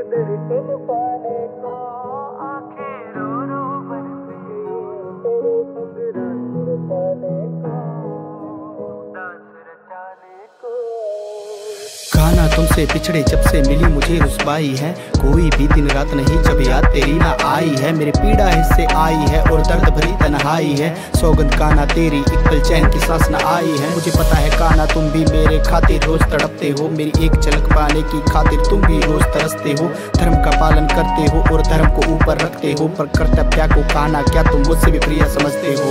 दर्शन पाने को आंखें रो रो बरस गई, तेरे संग रात पाने को, दास रचाने को। कान्हा तुमसे पिछड़े जब से मिली मुझे रुसवाई है, कोई भी दिन रात नहीं जब याद तेरी ना आई है। मेरी पीड़ा हिस्से आई है और दर्द भरी तन्हाई है, सौगंध कान्हा तेरी एक पल चैन की सांस न आई है। मुझे पता है कान्हा तुम भी मेरे खातिर रोज तड़पते हो, मेरी एक झलक पाने की खातिर तुम भी रोज तरसते हो। धर्म का पालन करते हो और धर्म को ऊपर रखते हो, पर कर्तव्य को कान्हा क्या तुम मुझसे भी प्रिय समझते हो?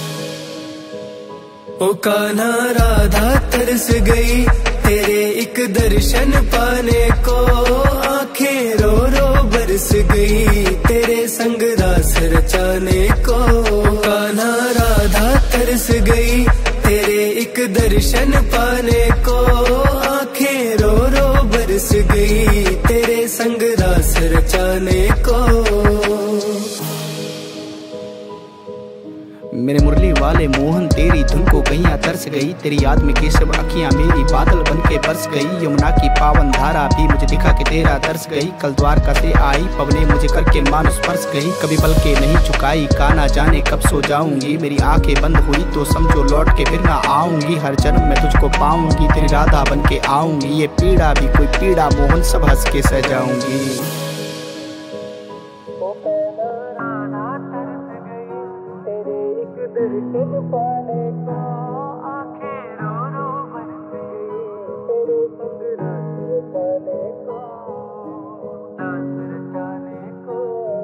ओ कान्हा राधा तरस गई तेरे एक दर्शन पाने को, आंखें रो रो बरस गई तेरे संग रास रचाने को। कान्हा राधा तरस गई तेरे एक दर्शन पाने को, आंखें रो रो बरस गई तेरे संग रास रचाने को। मेरे मुरली वाले मोहन तेरी धुन को गैया तरस गई, तेरी याद में केशव अखियां मेरी बादल बन के बरस गई। यमुना की पावन धारा भी मुझे दिखा के तेरा तरस गई, कल द्वारका से आई पवने मुझे करके मानुस परस गई। कभी पल के नहीं चुकाई कान्हा जाने कब सो जाऊंगी, मेरी आंखें बंद हुई तो समझो लौट के फिर ना आऊंगी। हर जन्म में तुझको पाऊंगी तेरी राधा बन के आऊंगी, ये पीड़ा भी कोई पीड़ा मोहन सब हंस के सह जाऊंगी। दर्शन पाने को आंखें रो रो बरस गई, तेरे संग रात पाने को, दास रचाने को।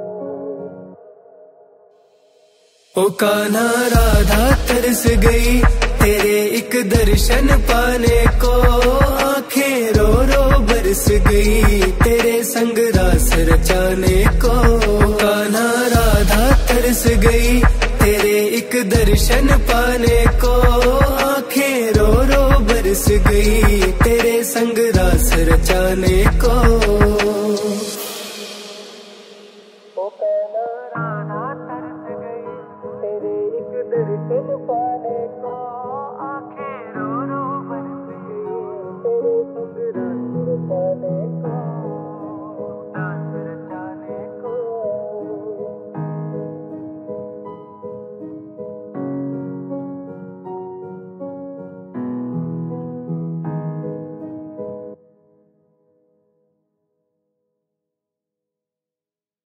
ओ कान्हा राधा तरस गई तेरे एक दर्शन पाने को, आंखें रो रो बरस गई तेरे संग रास रचाने को। कान्हा राधा तरस गई तेरे एक दर्शन पाने को, आंखें रो रो बरस गई तेरे संग रास रचाने को।